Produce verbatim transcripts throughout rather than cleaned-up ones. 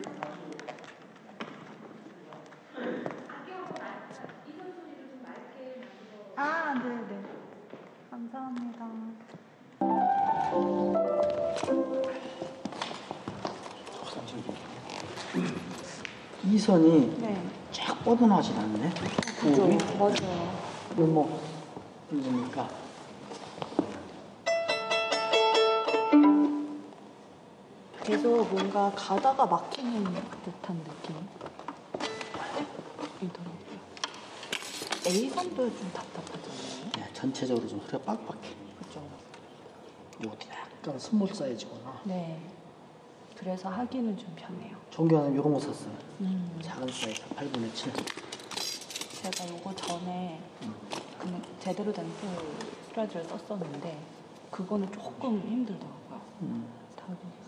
아, 네네. 감사합니다. 이 선이 네. 쫙 뻗어나가진 않네. 그죠, 오, 맞아요. 뭐, 이러니까. 계속 뭔가 가다가 막히는 듯한 느낌이더라고요. A선도 좀 답답하잖아요. 네, 전체적으로 좀 소리가 빡빡해. 그죠. 이것도 약간 스몰 사이즈구나. 네. 그래서 하기는 좀 편해요. 종교는 이런 거 샀어요. 음. 작은 사이즈, 팔분의 칠. 제가 요거 전에 음. 그냥 제대로 된 스트라지를 썼었는데 그거는 조금 힘들더라고요. 음. 다루기가.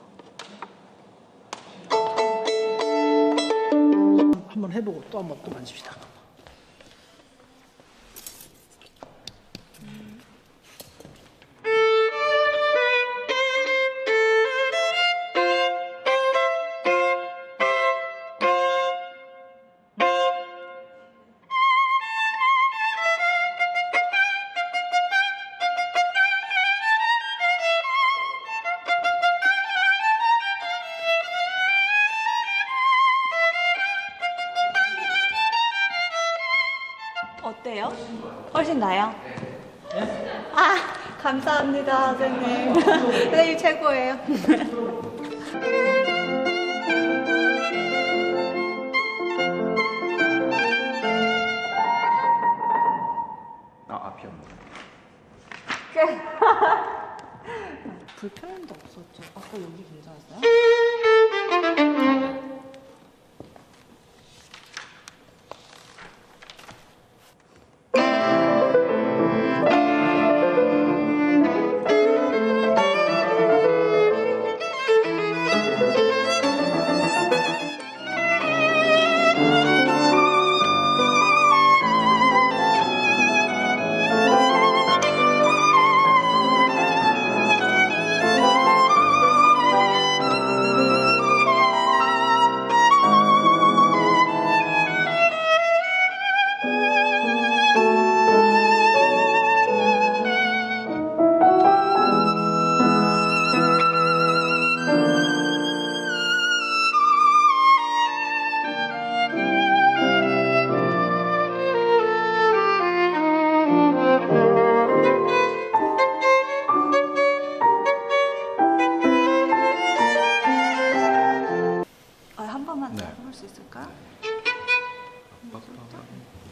한번 해보고 또 한번 또 만집시다. 어때요? 훨씬 나요? 네? 아, 감사합니다, 선생님. 선생님 최고예요. 아, 앞이었네. 불편함도 없었죠. 아까 여기 괜찮았어요? 아, 한 번만 더 네. 해볼 수 있을까요? 빡빡.